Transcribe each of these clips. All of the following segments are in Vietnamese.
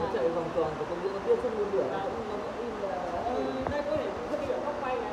chạy vòng tròn của công viên nó tiếp xúc luôn lửa, nó vẫn in là đây có thể thiết bị ở góc quay này.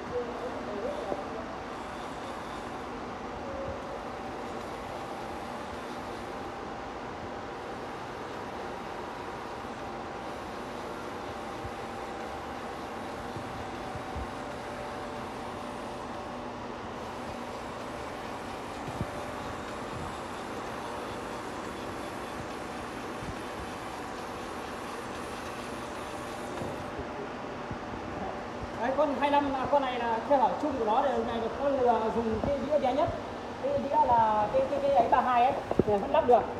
Đấy, con 25 là con này là theo hỏi chung của nó, thì này con lừa dùng cái đĩa bé nhất, cái đĩa là cái ấy 32 ấy thì vẫn lắp được.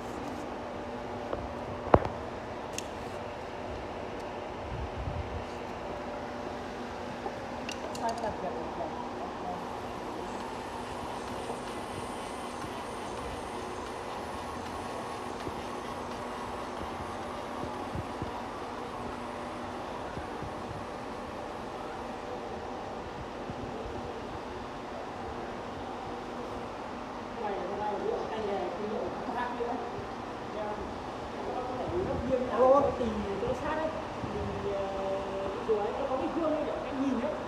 Thì cái sát ấy thì rồi ấy, nó có cái gương ấy để anh nhìn đấy.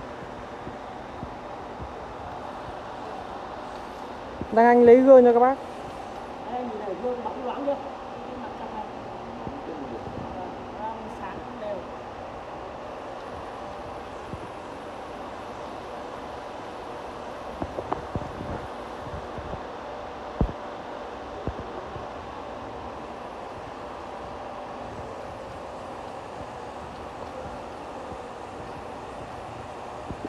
Đang anh lấy gương cho các bác. Đây nhìn này gương bóng loáng chưa?